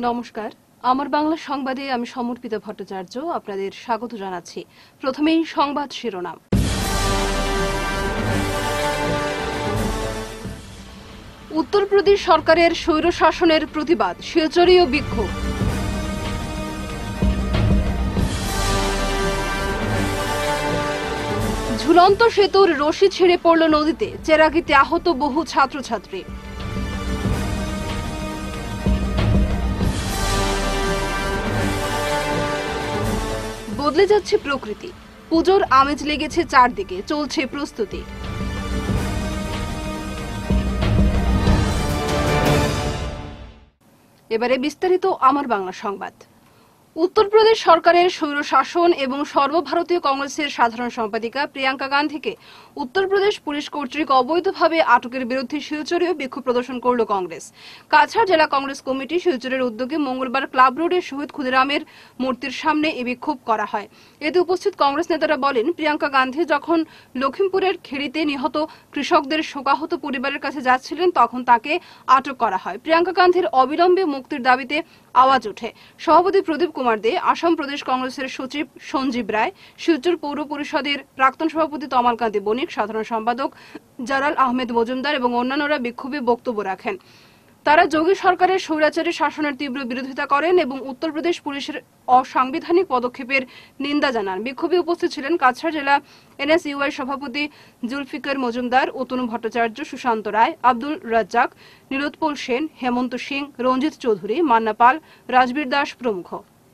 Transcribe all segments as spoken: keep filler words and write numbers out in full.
নমস্কার, আমার বাংলা সংবাদে আমি সমর্পিতা ভট্টাচার্য আপনাদের স্বাগত জানাচ্ছি। প্রথমেই সংবাদ শিরোনাম। উত্তরপ্রদেশ সরকারের স্বৈরশাসনের প্রতিবাদ, শিলচরীয় বিক্ষোভ। ঝুলন্ত সেতুর রশি ছিঁড়ে পড়ল নদীতে, চেরাগিতে আহত বহু ছাত্রছাত্রী। বদলে যাচ্ছে প্রকৃতি, পুজোর আমেজ লেগেছে চারদিকে, চলছে প্রস্তুতি। এবারে বিস্তারিত আমার বাংলা সংবাদ। উত্তরপ্রদেশ সরকারের স্বৈরশাসন এবং সর্বভারতীয় কংগ্রেসের সাধারণ সম্পাদিকা প্রিয়াঙ্কা গান্ধীকে উত্তরপ্রদেশ পুলিশ কর্তৃক অবৈধভাবে আটকের বিরুদ্ধে শিলচরেও বিক্ষোভ প্রদর্শন করল কংগ্রেস। কাছাড় জেলা কংগ্রেস কমিটি শিলচরের উদ্যোগে মঙ্গলবার ক্লাব রোডে শহীদ ক্ষুদিরামের মূর্তির সামনে এই বিক্ষোভ করা হয়। এতে উপস্থিত কংগ্রেস নেতারা বলেন, প্রিয়াঙ্কা গান্ধী যখন লখিমপুরের খেড়িতে নিহত কৃষকদের শোকাহত পরিবারের কাছে যাচ্ছিলেন তখন তাকে আটক করা হয়। প্রিয়াঙ্কা গান্ধীর অবিলম্বে মুক্তির দাবিতে আওয়াজ ওঠে। সভাপতি প্রদীপ কুমার দে, আসাম প্রদেশ কংগ্রেসের সচিব সঞ্জীব রায়, শিলচর পৌর পরিষদের প্রাক্তন সভাপতি তমালকান্তি বণিক, সাধারণ সম্পাদক জালাল আহমেদ মজুমদার এবং অন্যান্যরা বিক্ষোভে বক্তব্য রাখেন। তারা যোগী সরকারের স্বৈরাচারী শাসনের তীব্র বিরোধিতা করেন এবং উত্তরপ্রদেশ পুলিশের অসাংবিধানিক পদক্ষেপের নিন্দা জানান। বিক্ষোভে উপস্থিত ছিলেন কাছাড় জেলা এনএসইউআই সভাপতি জুলফিকার মজুমদার, অতনু ভট্টাচার্য, সুশান্ত রায়, আব্দুল রাজ্জাক, নীলোৎপল সেন, হেমন্ত সিং, রঞ্জিত চৌধুরী, মান্না পাল, রাজবীর দাস প্রমুখ।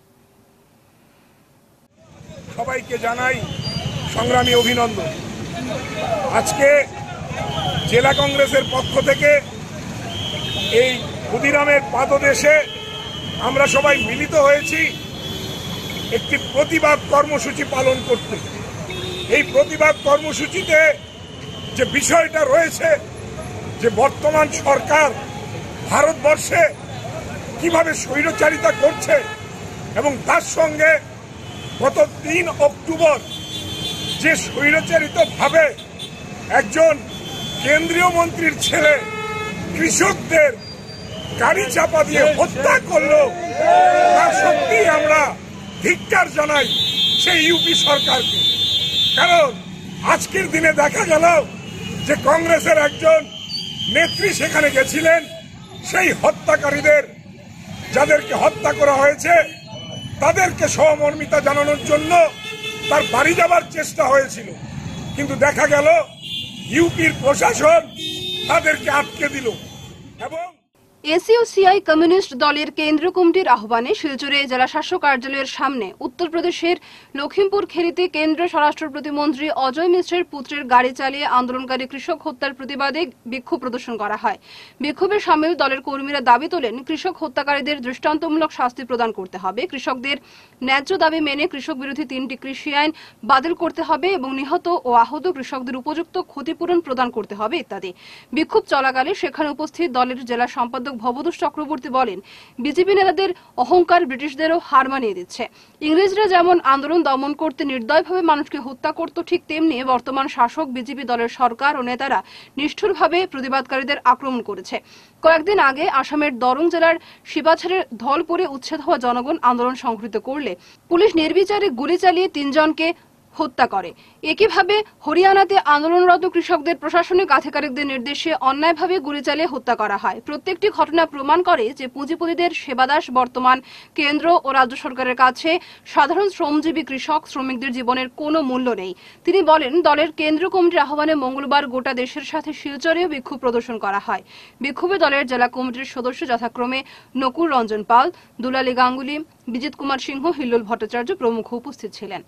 সবাইকে জানাই সংগ্রামী অভিনন্দন। আজকে জেলা কংগ্রেসের পক্ষ থেকে এই ক্ষুদিরামের পাদদেশে আমরা সবাই মিলিত হয়েছি একটি প্রতিবাদ কর্মসূচি পালন করতে। এই প্রতিবাদ কর্মসূচিতে যে বিষয়টা রয়েছে যে বর্তমান সরকার ভারতবর্ষে কিভাবে স্বৈরচারিতা করছে এবং তার সঙ্গে গত তিন অক্টোবর যে স্বৈরচারিত ভাবে একজন কেন্দ্রীয় মন্ত্রীর ছেলে কৃষকদের গাড়ি চাপা দিয়ে হত্যা করলো, তার সত্যি আমরা ধিক্কার জানাই সেই ইউপি সরকারকে। কারণ আজকের দিনে দেখা গেল যে কংগ্রেসের একজন নেত্রী সেখানে গেছিলেন, সেই হত্যাকারীদের যাদেরকে হত্যা করা হয়েছে তাদেরকে সহমর্মিতা জানানোর জন্য তার বাড়ি যাবার চেষ্টা হয়েছিল, কিন্তু দেখা গেল ইউপির প্রশাসন তাদেরকে আটকে দিল। এবং এসইউসিআই কমিউনিস্ট দলের কেন্দ্রীয় কমিটির আহ্বানে শিলচরে জেলা শাসক কার্যালয়ের সামনে উত্তরপ্রদেশের লখিমপুর খেড়িতে কেন্দ্রীয় স্বরাষ্ট্র প্রতিমন্ত্রী অজয় মিশ্রের পুত্রের গাড়ি চালিয়ে আন্দোলনকারী কৃষক হত্যার প্রতিবাদে বিক্ষোভ প্রদর্শন করা হয়। বিক্ষোভে সামিল দলের কর্মীরা দাবি তোলেন, কৃষক হত্যাকারীদের দৃষ্টান্তমূলক শাস্তি প্রদান করতে হবে, কৃষকদের ন্যায্য দাবি মেনে কৃষক বিরোধী তিনটি কৃষি আইন বাতিল করতে হবে এবং নিহত ও আহত কৃষকদের উপযুক্ত ক্ষতিপূরণ প্রদান করতে হবে ইত্যাদি। বিক্ষোভ চলাকালে সেখানে উপস্থিত দলের জেলা সম্পাদক ভবতোষ চক্রবর্তী বলেন, বিজেপি নেতাদের অহংকার ব্রিটিশদেরও হার মানিয়ে দিচ্ছে। ইংরেজরা যেমন আন্দোলন দমন করতে নির্দয়ভাবে মানুষকে হত্যা করত, ঠিক তেমনি বর্তমান শাসক বিজেপি দলের সরকার ও নেতারা নিষ্ঠুরভাবে প্রতিবাদকারীদের আক্রমণ করেছে। কয়েকদিন আগে আসামের দরং জেলার শিবাছাড়ের ধলপুরে উচ্ছেদ হওয়া জনগণ আন্দোলন সংঘটিত করলে পুলিশ নির্বিচারে গুলি চালিয়ে তিনজনকে হত্যা করে। একইভাবে হরিয়ানাতে আন্দোলনরত কৃষকদের প্রশাসনিক আধিকারিকদের নির্দেশে অন্যায়ভাবে গুলি চালিয়ে হত্যা করা হয়। প্রত্যেকটি ঘটনা প্রমাণ করে যে পুঁজিপতিদের সেবাদাস বর্তমান কেন্দ্র ও রাজ্য সরকারের কাছে সাধারণ শ্রমজীবী কৃষক শ্রমিকদের জীবনের কোনো মূল্য নেই। তিনি বলেন, দলের কেন্দ্রীয় কমিটির আহ্বানে মঙ্গলবার গোটা দেশের সাথে শিলচরেও বিক্ষোভ প্রদর্শন করা হয়। বিক্ষোভে দলের জেলা কমিটির সদস্য যথাক্রমে নকুল রঞ্জন পাল, দুলালী গাঙ্গুলি, বিজিত কুমার সিংহ, হিল্লোল ভট্টাচার্য প্রমুখ উপস্থিত ছিলেন।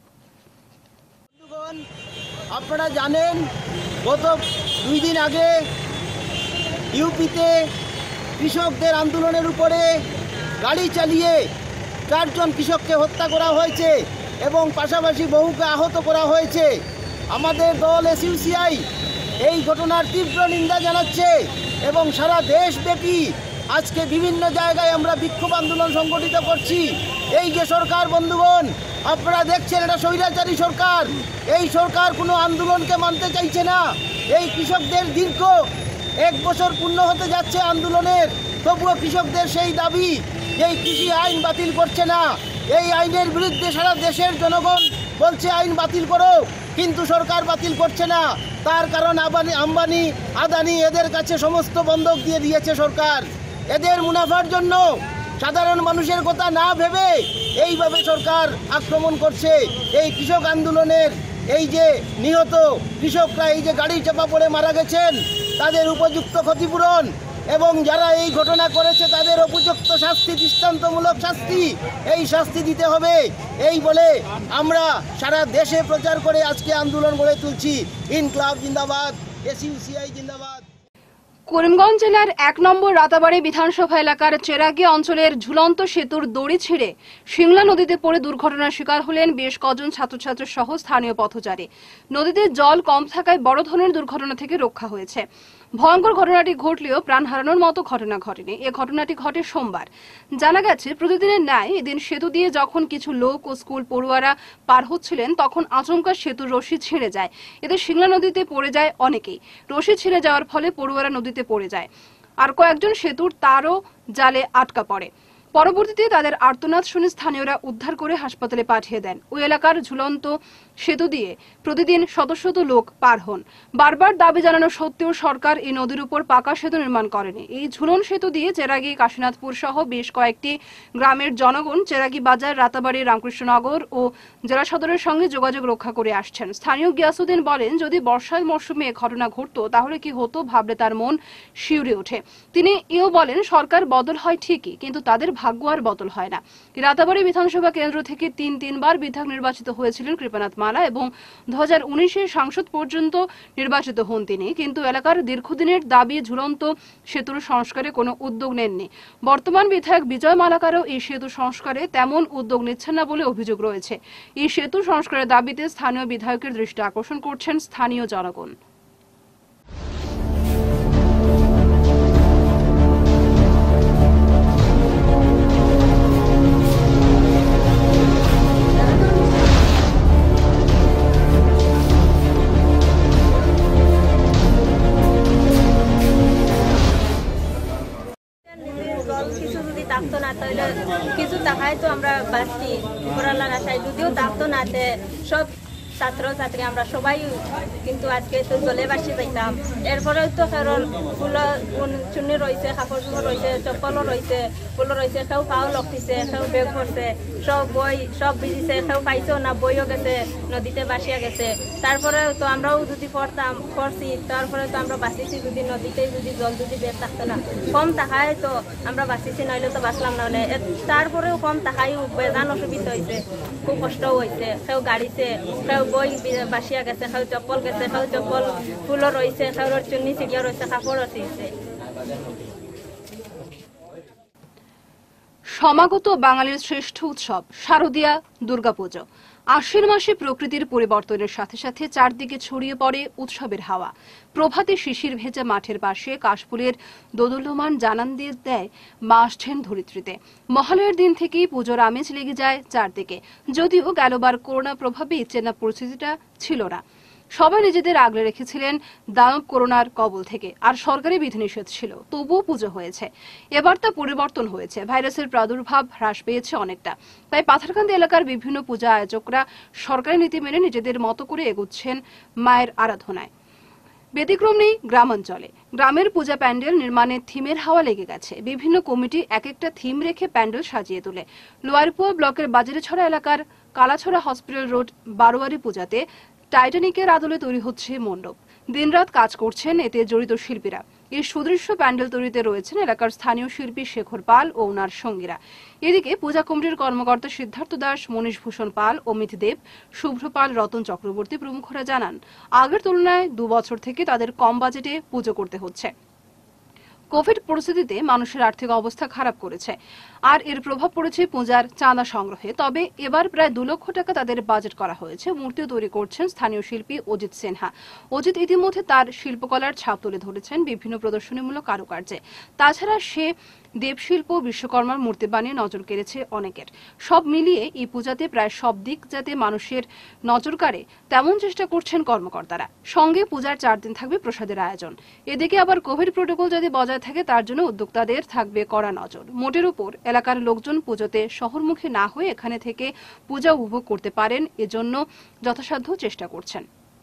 আপনারা জানেন, গত দুই দিন আগে ইউপিতে কৃষকদের আন্দোলনের উপরে গাড়ি চালিয়ে চারজন কৃষককে হত্যা করা হয়েছে এবং পাশাপাশি বহুকে আহত করা হয়েছে। আমাদের দল এসইউসিআই এই ঘটনার তীব্র নিন্দা জানাচ্ছে এবং সারা দেশব্যাপী আজকে বিভিন্ন জায়গায় আমরা বিক্ষোভ আন্দোলন সংগঠিত করছি। এই যে সরকার বন্ধুগণ আপনারা দেখছেন, এটা স্বৈরাচারী সরকার। এই সরকার কোনো আন্দোলনকে মানতে চাইছে না। এই কৃষকদের দীর্ঘ এক বছর পূর্ণ হতে যাচ্ছে আন্দোলনের, তবুও কৃষকদের সেই দাবি এই কৃষি আইন বাতিল করছে না। এই আইনের বিরুদ্ধে সারা দেশের জনগণ বলছে আইন বাতিল করো, কিন্তু সরকার বাতিল করছে না। তার কারণ আম্বানি আম্বানি আদানি এদের কাছে সমস্ত বন্ধক দিয়ে দিয়েছে সরকার। এদের মুনাফার জন্য সাধারণ মানুষের কথা না ভেবে এইভাবে সরকার আক্রমণ করছে। এই কৃষক আন্দোলনের এই যে নিহত কৃষকরা এই যে গাড়ি চাপা পড়ে মারা গেছেন, তাদের উপযুক্ত ক্ষতিপূরণ এবং যারা এই ঘটনা করেছে তাদের উপযুক্ত শাস্তি, দৃষ্টান্তমূলক শাস্তি, এই শাস্তি দিতে হবে। এই বলে আমরা সারা দেশে প্রচার করে আজকে আন্দোলন গড়ে তুলছি। ইনকলাব জিন্দাবাদ, এসইউসিআই জিন্দাবাদ। করিমগঞ্জ জেলার এক নম্বর রাতাবাড়ী বিধানসভা এলাকার চেরাগি অঞ্চলের ঝুলন্ত সেতুর দড়ি ছিঁড়ে সিংলা নদীতে পড়ে দুর্ঘটনার শিকার হলেন বেশ কজন ছাত্রছাত্রী সহ স্থানীয় পথচারী। নদীতে জল কম থাকায় বড় ধরনের দুর্ঘটনা থেকে রক্ষা হয়েছে। ভয়ঙ্কর ঘটনাটি ঘটলেও প্রাণ হারানোর মতো ঘটনা ঘটেনি। এ ঘটনাটি ঘটে সোমবার। জানা গেছে, প্রতিদিনের ন্যায় এদিন সেতু দিয়ে যখন কিছু লোক ও স্কুল পড়ুয়ারা পার হচ্ছিলেন, তখন আচমকা সেতুর রশি ছিঁড়ে যায়। এতে সিংলা নদীতে পড়ে যায় অনেকেই। রশি ছিঁড়ে যাওয়ার ফলে পড়ুয়ারা নদীতে পড়ে যায়, আর কয়েকজন সেতুর তারও জালে আটকা পড়ে। পরবর্তীতে তাদের আর্তনাদ শুনে স্থানীয়রা উদ্ধার করে হাসপাতালে পাঠিয়ে দেন। ওই এলাকার ঝুলন্ত সেতু দিয়ে প্রতিদিন শত শত লোক পার হন। বারবার দাবি জানানো সত্ত্বেও সরকার এই নদীর উপর পাকা সেতু নির্মাণ করেনি। এই ঝুলন সেতু দিয়ে চেরাগি, কাশীনাথপুর সহ বেশ কয়েকটি গ্রামের জনগণ চেরাগি বাজার, রাতাবাড়ি, রামকৃষ্ণনগর ও জেলা সদরের সঙ্গে যোগাযোগ রক্ষা করে আসছেন। স্থানীয় গিয়াসুদ্দিন বলেন, যদি বর্ষার মৌসুমে ঘটনা ঘটতো তাহলে কি হতো ভাবলে তার মন শিউরে ওঠে। তিনি এও বলেন, সরকার বদল হয় ঠিকই, কিন্তু তাদের ভাগ্য আর বদল হয় না। রাতাবাড়ী বিধানসভা কেন্দ্র থেকে তিন তিনবার বিধায়ক নির্বাচিত হয়েছিলেন কৃপানাথ মালা এবং দু হাজার উনিশে সাংসদ পর্যন্ত নির্বাচিত হন তিনি, কিন্তু এলাকার দীর্ঘদিনের দাবি ঝুলন্ত সেতুর সংস্কারে কোনো উদ্যোগ নেননি। বর্তমান বিধায়ক বিজয় মালাকারও এই সেতু সংস্কারে তেমন উদ্যোগ নিচ্ছেন না বলে অভিযোগ রয়েছে। এই সেতু সংস্কারের দাবিতে স্থানীয় বিধায়কের দৃষ্টি আকর্ষণ করছেন স্থানীয় জনগণ। থাকতো না তাহলে কিছু টাকায় তো আমরা বাঁচি পড়ালার আশায়, যদিও থাকতো না সব ছাত্র ছাত্রী আমরা সবাই কিন্তু আজকে তো জলে বাসি যাইতাম। এরপরেও তো কারণ ফুল চুনি রয়েছে, কাপড় চুপড় রয়েছে, চপ্পলও রয়েছে, ফুলও রয়েছে, কেউ পাও লক্ষিছে, কেউ বেগ করছে, সব বই সব ভিজিছে, কেউ পাইছেও না, বইও গেছে, নদীতে বাসিয়া গেছে। তারপরে তো আমরাও যদি পড়তাম পড়ছি, তারপরে তো আমরা বাঁচিছি যদি নদীতেই যদি জল যদি বেগ থাকতো না, কম টাকায় তো আমরা বাঁচিছি, নইলে তো বাঁচলাম না। হলে তারপরেও কম টাকায় বেজান অসুবিধা হয়েছে, খুব কষ্টও হয়েছে, কেউ গাড়িছে, কেউ বই বাসিয়া গেছে, কেউ চপ্পল গেছে, কেউ চপ্পল ফুলও রয়েছে, কেউ চুন্নি চিড়িয়া রয়েছে, কাপড়ও রয়েছে। সমাগত বাঙালির শ্রেষ্ঠ উৎসব শারদীয়া দুর্গাপুজো। আশ্বিন মাসে প্রকৃতির পরিবর্তনের সাথে সাথে চারদিকে ছড়িয়ে পড়ে উৎসবের হাওয়া। প্রভাতে শিশির ভেজা মাঠের পাশে কাশফুলের দোদুল্যমান জানান দিয়ে দেয় মা আসছেন ধরিত্রীতে। মহালয়ের দিন থেকেই পুজোর আমেজ লেগে যায় চারদিকে। যদিও গেলবার করোনা প্রভাবে চেনা পরিস্থিতিটা ছিল না। সবাই নিজেদের আগলে রেখেছিলেন দানব করোনার কবল থেকে, আর সরকারি বিধিনিষেধ ছিল, তবুও পুজো হয়েছে। এবার তা পরিবর্তন হয়েছে, ভাইরাসের প্রাদুর্ভাব হ্রাস পেয়েছে অনেকটা। তাই পাথারকান্দি এলাকার বিভিন্ন পূজা আয়োজকরা সরকারি নীতি মেনে নিজেদের মতো করে এগোচ্ছেন মায়ের আরাধনায়। ব্যতিক্রম নেই গ্রামাঞ্চলে। গ্রামের পূজা প্যান্ডেল নির্মাণে থিমের হাওয়া লেগে গেছে। বিভিন্ন কমিটি এক একটা থিম রেখে প্যান্ডেল সাজিয়ে তোলে। লোয়ারপুয়া ব্লকের বাজারেছড়া এলাকার কালাছড়া হসপিটাল রোড বারোয়ারি পূজাতে টাইটানিকের আদলে তৈরি হচ্ছে মণ্ডপ। দিনরাত কাজ করছেন এতে জড়িত শিল্পীরা। এই সুদৃশ্য প্যান্ডেল তৈরিতে রয়েছেন এলাকার স্থানীয় শিল্পী শেখর পাল ও ওনার সঙ্গীরা। এদিকে পূজা কমিটির কর্মকর্তা সিদ্ধার্থ দাস, মনীষ ভূষণ পাল, অমিত দেব, শুভ্র পাল, রতন চক্রবর্তী প্রমুখরা জানান, আগের তুলনায় দু বছর থেকে তাদের কম বাজেটে পুজো করতে হচ্ছে। কোভিড পরিস্থিতিতে মানুষের আর্থিক অবস্থা খারাপ করেছে, আর এর প্রভাব পড়েছে পূজার চাঁদা সংগ্রহে। তবে এবার প্রায় দু লক্ষ টাকা তাদের বাজেট করা হয়েছে। মূর্তিও তৈরি করছেন স্থানীয় শিল্পী অজিত সিনহা। অজিত ইতিমধ্যে তার শিল্পকলার ছাপ তুলে ধরেছেন বিভিন্ন প্রদর্শনীমূলক কারুকার্যে। তাছাড়া সে দেবশিল্প, বিশ্বকর্মার মূর্তি বানিয়ে নজর কেড়েছে অনেকের। সব মিলিয়ে এই পূজাতে প্রায় সব দিক যাতে মানুষের নজর কাড়ে তেমন চেষ্টা করছেন কর্মকর্তারা। সঙ্গে পূজার চার দিন থাকবে প্রসাদের আয়োজন। এদিকে আবার কোভিড প্রটোকল যদি বজায় থাকে তার জন্য উদ্যোক্তাদের থাকবে কড়া নজর। মোটের উপর এলাকার লোকজন পুজোতে শহরমুখী না হয়ে এখানে থেকে পূজা উপভোগ করতে পারেন, এজন্য যথাসাধ্য চেষ্টা করছেন।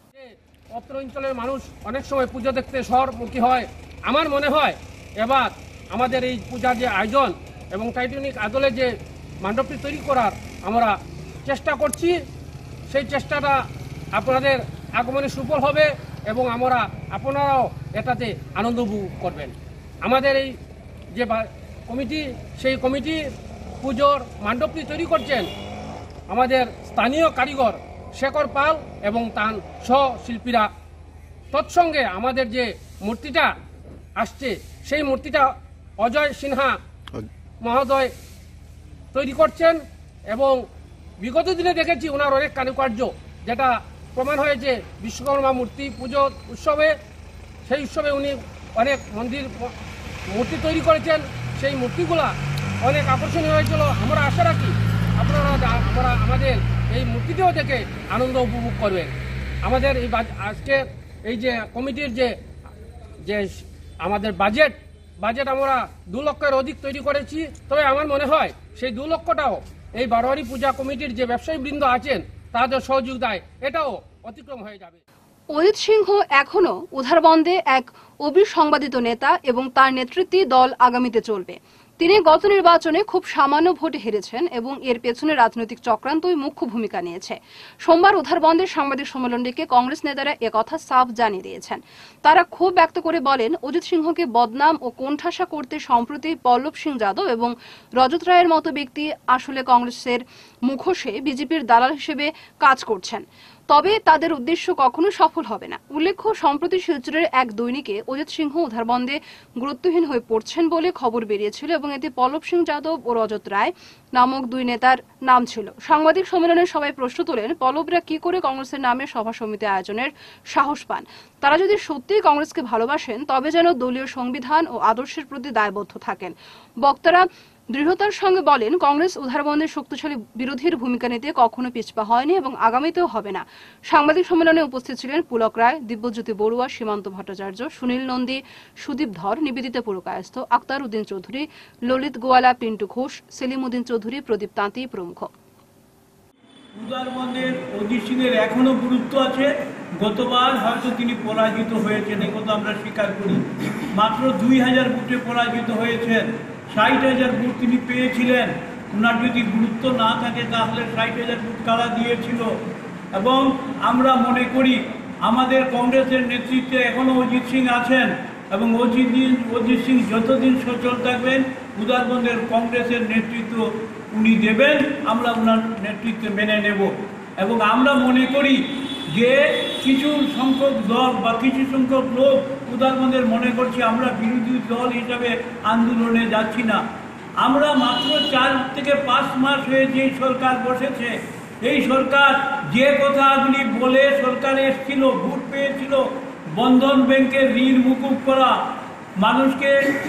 অত্র অঞ্চলের মানুষ অনেক সময় পুজো দেখতে শহরমুখী হয়। আমার মনে হয় এবার আমাদের এই পূজার যে আয়োজন এবং টাইটানিক আদলে যে মণ্ডপটি তৈরি করার আমরা চেষ্টা করছি, সেই চেষ্টাটা আপনাদের আগমনে সুফল হবে এবং আমরা আপনারাও এটাতে আনন্দ উপভোগ করবেন। আমাদের এই যে কমিটি, সেই কমিটি পুজোর মণ্ডপটি তৈরি করছেন আমাদের স্থানীয় কারিগর শেখর পাল এবং তার সহশিল্পীরা। তৎসঙ্গে আমাদের যে মূর্তিটা আসছে সেই মূর্তিটা অজয় সিনহা মহোদয় তৈরি করছেন এবং বিগত দিনে দেখেছি ওনার অনেক কারুকার্য, যেটা প্রমাণ হয়েছে বিশ্বকর্মা মূর্তি পুজো উৎসবে। সেই উৎসবে উনি অনেক মন্দির মূর্তি তৈরি করেছেন, সেই মূর্তিগুলা অনেক আকর্ষণীয় হয়েছিল। আমরা আশা রাখি আপনারা আমরা আমাদের এই মূর্তিটিও দেখে আনন্দ উপভোগ করবেন। আমাদের এই আজকে এই যে কমিটির যে যে আমাদের বাজেট বাজেট আমরা দু লক্ষের অধিক তৈরি করেছি। তবে আমার মনে হয় সেই দু লক্ষটাও এই বারোয়ারি পূজা কমিটির যে ব্যবসায়ী বৃন্দ আছেন তাদের সহযোগিতায় এটাও অতিক্রম হয়ে যাবে। অজিত সিংহ এখনো উধারবন্দে এক অবিসংবাদিত নেতা এবং তার নেতৃত্বে দল আগামীতে চলবে। তিনি গত নির্বাচনে খুব সামান্য ভোটে হেরেছেন এবং এর পেছনে রাজনৈতিক চক্রান্তই মুখ্য ভূমিকা নিয়েছে। সোমবার উধারবন্দের সাংবাদিক সম্মেলন ডেকে কংগ্রেস নেতারা একথা সাফ জানিয়ে দিয়েছেন। তারা ক্ষোভ ব্যক্ত করে বলেন, অজিত সিংহকে বদনাম ও কোণঠাসা করতে সম্প্রতি পল্লব সিং যাদব এবং রজত রায়ের মতো ব্যক্তি আসলে কংগ্রেসের মুখোশে বিজেপির দালাল হিসেবে কাজ করছেন। তবে তাদের উদ্দেশ্য কখনো সফল হবে না। উল্লেখ্য, সম্প্রতি শিলচরের এক দৈনিকে অজিত সিংহ উধারবন্দে গুরুত্বহীন হয়ে পড়ছেন বলে খবর বেরিয়েছিল এবং এতে পল্লব সিং যাদব ও রজত রায় নামক দুই নেতার নাম ছিল। সাংবাদিক সম্মেলনে সবাই প্রশ্ন তোলেন, পল্লবরা কি করে কংগ্রেসের নামে সভা সমিতি আয়োজনের সাহস পান? তারা যদি সত্যিই কংগ্রেসকে ভালোবাসেন তবে যেন দলীয় সংবিধান ও আদর্শের প্রতি দায়বদ্ধ থাকেন। বক্তারা দৃঢ়তার সঙ্গে বলেন, কংগ্রেস উধারবন্দের শক্তিশালী বিরোধীর ভূমিকা নিতে কখনো পিছপা হয়নি এবং আগামীতেও হবে না। সাংবাদিক সম্মেলনে উপস্থিত ছিলেন পুলক রায়, দিব্যজ্যোতি বড়ুয়া, সীমান্ত ভট্টাচার্য, সুনীল নন্দী, সুদীপ ধর, নিবেদিতা পুরকায়স্থ, আক্তার উদ্দিন চৌধুরী, ললিত গোয়ালা, পিন্টু ঘোষ, সেলিম উদ্দিন চৌধুরী, প্রদীপ তাঁতি প্রমুখ। উধারবন্দের অজিত সিংয়ের এখনো গুরুত্ব আছে। গতবার হয়তো তিনি পরাজিত হয়েছেন, একথা আমরা স্বীকার করি। মাত্র দুই হাজার ভোটে পরাজিত হয়েছেন। ষাট হাজার ভোট তিনি পেয়েছিলেন। ওনার যদি গুরুত্ব না থাকে তাহলে ষাট হাজার ভোট কারা দিয়েছিল। এবং আমরা মনে করি আমাদের কংগ্রেসের নেতৃত্বে এখনও অজিত সিং আছেন এবং অজিত অজিত সিং যতদিন সচল থাকবেন উধারবন্দের কংগ্রেসের নেতৃত্ব উনি দেবেন, আমরা ওনার নেতৃত্বে মেনে নেব। এবং আমরা মনে করি যে কিছু সংখ্যক দল বা কিছু সংখ্যক লোক উদাহরণের মনে করছি আমরা বিরোধী দল হিসাবে আন্দোলনে যাচ্ছি না। আমরা মাত্র চার থেকে পাঁচ মাস হয়ে যে সরকার বসেছে, এই সরকার যে কথাগুলি বলে সরকার এসেছিল, ভোট পেয়েছিল, বন্ধন ব্যাংকের ঋণ মুকুব করা, মানুষকে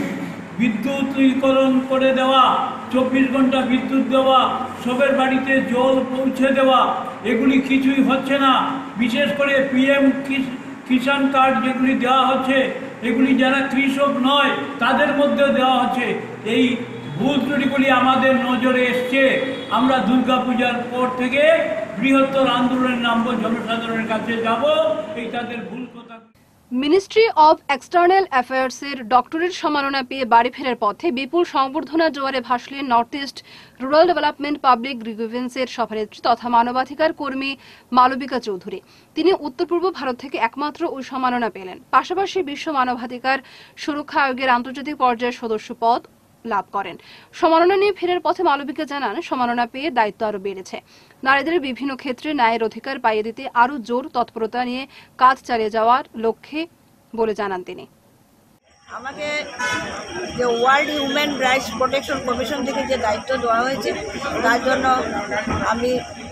বিদ্যুতীকরণ করে দেওয়া, চব্বিশ ঘন্টা বিদ্যুৎ দেওয়া, সবের বাড়িতে জল পৌঁছে দেওয়া, এগুলি কিছুই হচ্ছে না। বিশেষ করে পিএম কিষাণ কার্ড যেগুলি দেওয়া হচ্ছে, এগুলি যারা কৃষক নয় তাদের মধ্যে দেওয়া হচ্ছে। এই ভুল ত্রুটিগুলি আমাদের নজরে এসছে। আমরা দুর্গাপূজার পর থেকে বৃহত্তর আন্দোলনের নামব, জনসাধারণের কাছে যাব, এই তাদের ভুল কথা। মিনিস্ট্রি অব এক্সটার্নাল অ্যাফেয়ার্সের ডক্টরেট সম্মাননা পেয়ে বাড়ি ফেরার পথে বিপুল সংবর্ধনা জোয়ারে ভাসলেন north east rural development public গ্রিভিয়েন্সের সভানেত্রী তথা মানবাধিকার কর্মী মালবিকা চৌধুরী। তিনি উত্তর পূর্ব ভারত থেকে একমাত্র ওই সম্মাননা পেলেন। পাশাপাশি বিশ্ব মানবাধিকার সুরক্ষা আয়োগের আন্তর্জাতিক পর্যায়ের সদস্য পদ লাভ করেন। সম্মাননা নিয়ে ফেরার পথে মালবিকা জানান, সম্মাননা পেয়ে দায়িত্ব আরো বেড়েছে। নারীদের বিভিন্ন ক্ষেত্রে ন্যায়ের অধিকার পাইয়ে দিতে আরো জোর তৎপরতা নিয়ে কাজ চালিয়ে যাওয়ার লক্ষ্যে বলে জানান তিনি। আমাকে যে world human rights protection commission থেকে যে দায়িত্ব দেওয়া হয়েছে তার জন্য আমি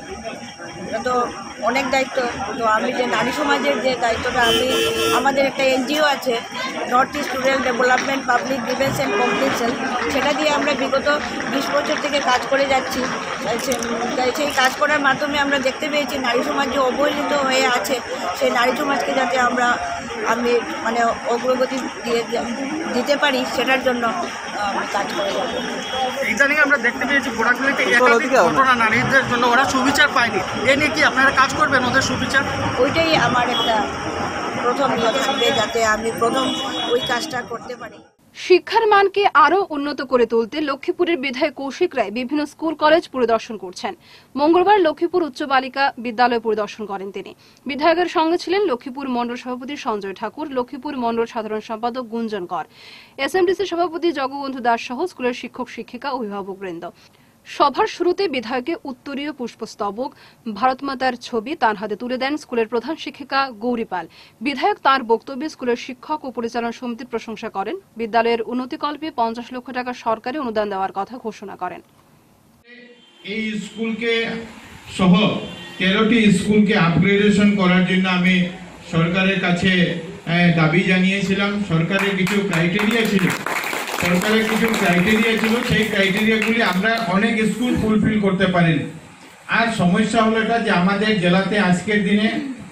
তো অনেক দায়িত্ব, তো আমি যে নারী সমাজের যে দায়িত্বটা, আমি আমাদের একটা এনজিও আছে north east rural development public grievance and complain cell, সেটা দিয়ে আমরা বিগত বিশ বছর থেকে কাজ করে যাচ্ছি। সেই কাজ করার মাধ্যমে আমরা দেখতে পেয়েছি নারী সমাজ যে অবহেলিত হয়ে আছে, সেই নারী সমাজকে যাতে আমরা আমি মানে অগ্রগতি দিয়ে দিতে পারি, সেটার জন্য আমি কাজ করে যাব। ইদানিং আমরা দেখতে পেয়েছি গোড়াগুলিতে একাধিক ঘটনা নারীদের জন্য ওরা সুবিচার পায়নি, এ নিয়ে কি আপনারা কাজ করবেন ওদের সুবিচার? ওইটাই আমার একটা প্রথম ইয়ে থাকবে, যাতে আমি প্রথম ওই কাজটা করতে পারি। শিক্ষার মানকে আরও উন্নত করে তুলতে লক্ষ্মীপুরের বিধায়ক কৌশিক রায় বিভিন্ন স্কুল কলেজ পরিদর্শন করছেন। মঙ্গলবার লক্ষ্মীপুর উচ্চ বালিকা বিদ্যালয় পরিদর্শন করেন তিনি। বিধায়কের সঙ্গে ছিলেন লক্ষ্মীপুর মণ্ডল সভাপতি সঞ্জয় ঠাকুর, লক্ষ্মীপুর মণ্ডল সাধারণ সম্পাদক গুঞ্জন কর, এসএমডিসি সভাপতি জগবন্ধু দাস সহ স্কুলের শিক্ষক শিক্ষিকা অভিভাবকবৃন্দ। সভার শুরুতে বিধায়ককে উত্তরীয় পুষ্পস্তবক, ভারতমাতার ছবি তাঁর হাতে তুলে দেন স্কুলের প্রধান শিক্ষিকা গৌরী পাল। বিধায়ক তাঁর বক্তব্যে স্কুলের শিক্ষক ও পরিচালনা সমিতির প্রশংসা করেন। বিদ্যালয়ের উন্নতিকল্পে পঞ্চাশ লক্ষ টাকা সরকারি অনুদান দেওয়ার কথা ঘোষণা করেন। এই স্কুলকে সহ তেরোটি স্কুলকে আপগ্রেডেশন করার জন্য আমি সরকারের কাছে দাবি জানিয়েছিলাম। সরকারের কিছু ক্রাইটেরিয়া ছিল সরকারের কিছু ক্রাইটেরিয়া ছিল সেই ক্রাইটেরিয়াগুলি আমরা অনেক স্কুল ফুলফিল করতে পারিনি। আর সমস্যা হলো এটা যে আমাদের জেলাতে আজকের দিনে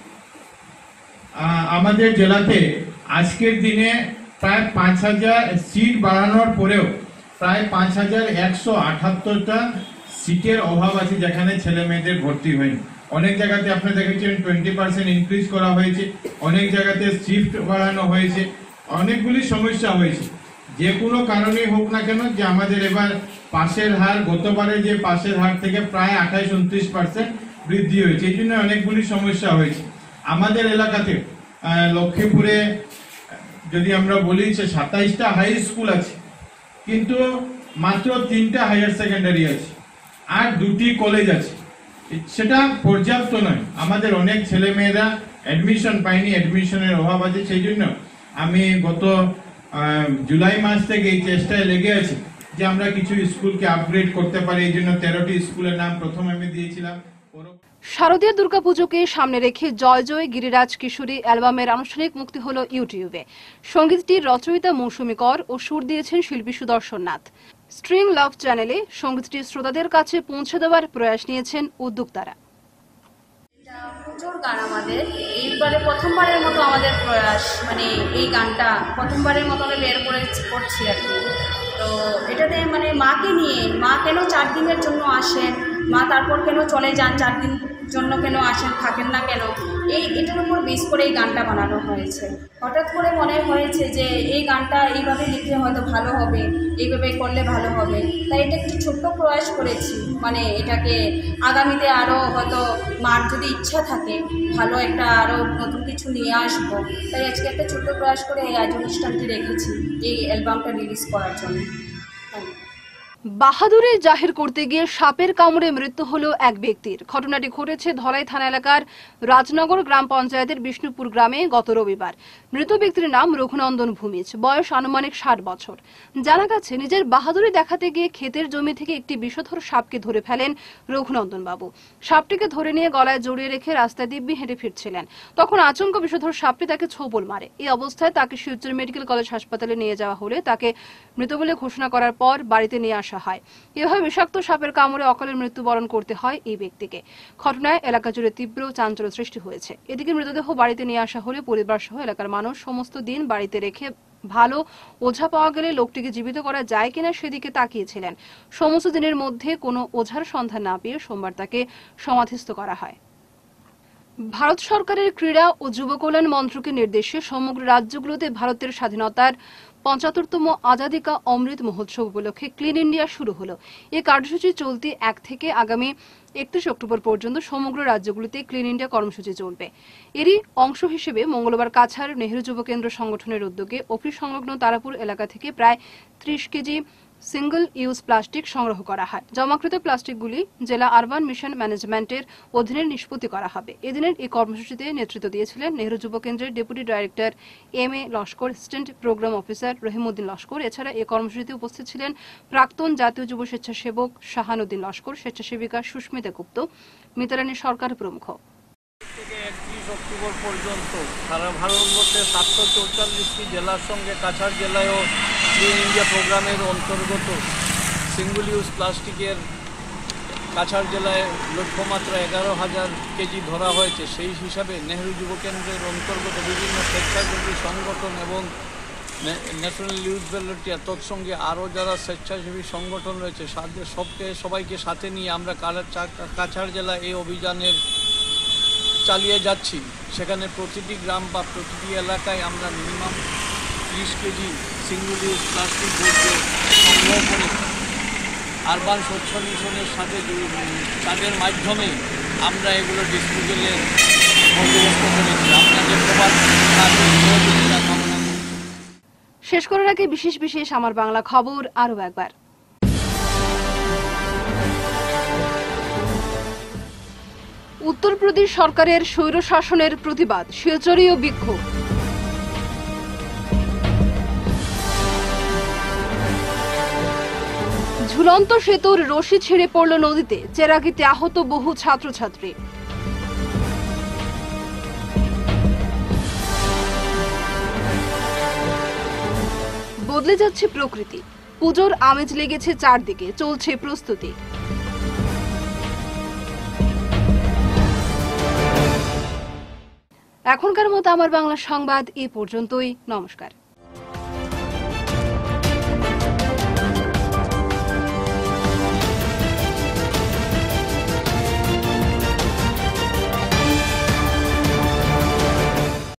আমাদের জেলাতে আজকের দিনে প্রায় পাঁচ হাজার সিট বাড়ানোর পরেও প্রায় পাঁচ হাজার একশো আটাত্তরটা সিটের অভাব আছে, যেখানে ছেলে মেয়েদের ভর্তি হয়নি। অনেক জায়গাতে আপনি দেখেছেন টোয়েন্টি পার্সেন্ট ইনক্রিজ করা হয়েছে, অনেক জায়গাতে শিফট বাড়ানো হয়েছে, অনেকগুলি সমস্যা হয়েছে। যে কোনো কারণে হোক না কেন যে আমাদের এবার পাশের হার গতবারে যে পাশের হার থেকে প্রায় আঠাইশ উনত্রিশ পার্সেন্ট বৃদ্ধি হয়েছে, এই জন্য অনেকগুলি সমস্যা হয়েছে। আমাদের এলাকাতে লক্ষ্মীপুরে যদি আমরা বলি যে সাতাইশটা হাই স্কুল আছে, কিন্তু মাত্র তিনটা হায়ার সেকেন্ডারি আছে আর দুটি কলেজ আছে। সেটা পর্যাপ্ত নয়, আমাদের অনেক ছেলে মেয়েরা অ্যাডমিশন পায়নি, অ্যাডমিশনের অভাব আছে। সেই জন্য আমি গত জুলাই মাস থেকে এই চেষ্টায় লেগে আছি যে আমরা কিছু স্কুলকে আপগ্রেড করতে পারি। এই জন্য তেরোটি স্কুলের নাম প্রথম আমি দিয়েছিলাম। শারদীয় দুর্গাপুজোকে সামনে রেখে জয় জয় গিরিরাজ কিশোরী অ্যালবামের আনুষ্ঠানিক মুক্তি হল ইউটিউবে। সঙ্গীতটির রচয়িতা মৌসুমী কর ও সুর দিয়েছেন শিল্পী সুদর্শন নাথ। স্ট্রিং লাভ চ্যানেলে সঙ্গীতটি শ্রোতাদের কাছে পৌঁছে দেওয়ার প্রয়াস নিয়েছেন উদ্যোক্তারা। পুজোর গান আমাদের এইবারে প্রথমবারের মতো আমাদের প্রয়াস, মানে এই গানটা প্রথমবারের মতো আমরা বের করে করছি আর কি। তো এটাতে মানে মাকে নিয়ে, মা কেন চার দিনের জন্য আসেন, মা তারপর কেন চলে যান, চার দিন জন্য কেন আসেন, থাকেন না কেন, এই এটার উপর বেস করে এই গানটা বানানো হয়েছে। হঠাৎ করে মনে হয়েছে যে এই গানটা এইভাবে লিখলে হয়তো ভালো হবে, এইভাবে করলে ভালো হবে, তাই এটা একটু ছোট্ট প্রয়াস করেছি। মানে এটাকে আগামীতে আরও হয়তো মার যদি ইচ্ছা থাকে ভালো একটা আরও নতুন কিছু নিয়ে আসবো, তাই আজকে একটা ছোট্ট প্রয়াস করে এই আজ অনুষ্ঠানটি রেখেছি এই অ্যালবামটা রিলিজ করার জন্য। বাহাদুরি জাহির করতে গিয়ে সাপের কামড়ে মৃত্যু হল এক ব্যক্তির। ঘটনাটি ঘটেছে ধলাই থানা এলাকার রাজনগর গ্রাম পঞ্চায়েতের বিষ্ণুপুর গ্রামে গত রবিবার। মৃত ব্যক্তির নাম রঘুনন্দন ভূমিজ, বয়স আনুমানিক ষাট বছর। জানা গেছে নিজের বাহাদুরি দেখাতে গিয়ে ক্ষেতের জমি থেকে একটি বিষধর সাপকে ধরে ফেলেন রঘুনন্দন বাবু। সাপটিকে ধরে নিয়ে গলায় জড়িয়ে রেখে রাস্তায় দিব্যি হেঁটে ফিরছিলেন, তখন আচমকা বিষধর সাপটি তাকে ছোবল মারে। এই অবস্থায় তাকে শিলচর মেডিকেল কলেজ হাসপাতালে নিয়ে যাওয়া হলে তাকে মৃত বলে ঘোষণা করার পর বাড়িতে নিয়ে আসা হয়। এভাবে বিষাক্ত সাপের কামড়ে অকালে মৃত্যুবরণ করতে হয় এই ব্যক্তিকে। ঘটনায় এলাকা জুড়ে তীব্র চাঞ্চল্য সৃষ্টি হয়েছে। এদিকে মৃতদেহ বাড়িতে নিয়ে আসা হলে পরিবার সহ এলাকার মানুষ সমস্ত দিন বাড়িতে রেখে ভালো ওঝা পাওয়া গেলে লোকটিকে জীবিত করা যায় কিনা সেদিকে তাকিয়েছিলেন। সমস্ত দিনের মধ্যে কোনো ওঝার সন্ধান না পেয়ে সোমবার তাকে সমাধিস্থ করা হয়। ভারত সরকারের ক্রীড়া ও যুব কল্যাণ মন্ত্রকের নির্দেশে সমগ্র রাজ্যগুলোতে ভারতের স্বাধীনতার পঁচাত্তরতম আজাদী কা অমৃত মহোৎসব উপলক্ষে ক্লিন ইন্ডিয়া শুরু হলো। এই কার্যসূচি চলতি এক থেকে আগামী একত্রিশ অক্টোবর পর্যন্ত সমগ্র রাজ্যগুলিতে ক্লিন ইন্ডিয়া কর্মসূচি চলবে। এরই অংশ হিসেবে মঙ্গলবার কাছাড় নেহরু যুব কেন্দ্র সংগঠনের উদ্যোগে অফিস সংলগ্ন তারাপুর এলাকা থেকে প্রায় ত্রিশ কেজি সিঙ্গল ইউজ প্লাস্টিক সংগ্রহ করা হয়। জমাকৃত প্লাস্টিকগুলি জেলা আরবান মিশন ম্যানেজমেন্টের অধীনে নিষ্পত্তি করা হবে। এদিনের এই কর্মসূচিতে নেতৃত্ব দিয়েছিলেন নেহরু যুব কেন্দ্রের deputy director M A Laskar, assistant programme officer Rahimuddin Laskar. এছাড়া এই কর্মসূচিতে উপস্থিত ছিলেন প্রাক্তন জাতীয় যুব স্বেচ্ছাসেবক শাহানুদ্দিন লস্কর, স্বেচ্ছাসেবিকা সুস্মিতা গুপ্ত, মিতারানী সরকার প্রমুখ। থেকে একত্রিশ অক্টোবর পর্যন্ত সারা ভারতবর্ষের সাতশো চৌচল্লিশটি জেলার সঙ্গে কাছাড় জেলায়ও ক্লিন ইন্ডিয়া প্রোগ্রামের অন্তর্গত সিঙ্গল ইউজ প্লাস্টিকের কাছাড় জেলায় লক্ষ্যমাত্রা এগারো হাজার কেজি ধরা হয়েছে। সেই হিসাবে নেহরু যুব কেন্দ্রের অন্তর্গত বিভিন্ন স্বেচ্ছাসেবী সংগঠন এবং ন্যাশনাল ইউথ ভলেন্টিয়ার তৎসঙ্গে আরও যারা স্বেচ্ছাসেবী সংগঠন রয়েছে তাদের সবকে সবাইকে সাথে নিয়ে আমরা কাছাড় জেলায় এই অভিযানের চালিয়ে যাচ্ছি। সেখানে প্রতিটি গ্রাম বা প্রতিটি এলাকায় আমরা মিনিমাম ত্রিশ কেজি সিঙ্গল ইউজ প্লাস্টিক বর্জ্য সংগ্রহ করে আরবান স্বচ্ছ মিশনের সাথে তাদের মাধ্যমে আমরা এগুলো ডিসপোজালের বন্দোবস্ত করেছি। আপনাদের সবার সহযোগিতা কামনা করি। শেষ করার আগে বিশেষ বিশেষ আমার বাংলা খবর আরও একবার। উত্তরপ্রদেশ সরকারের স্বৈরশাসনের প্রতিবাদ, শিলচরীয় বিক্ষোভ। ঝুলন্ত সেতুর রশি ছিঁড়ে পড়ল নদীতে, চেরাগিতে আহত বহু ছাত্রছাত্রী। বদলে যাচ্ছে প্রকৃতি, পুজোর আমেজ লেগেছে চারদিকে, চলছে প্রস্তুতি। এখনকার মতো আমার বাংলা সংবাদ এ পর্যন্তই। নমস্কার।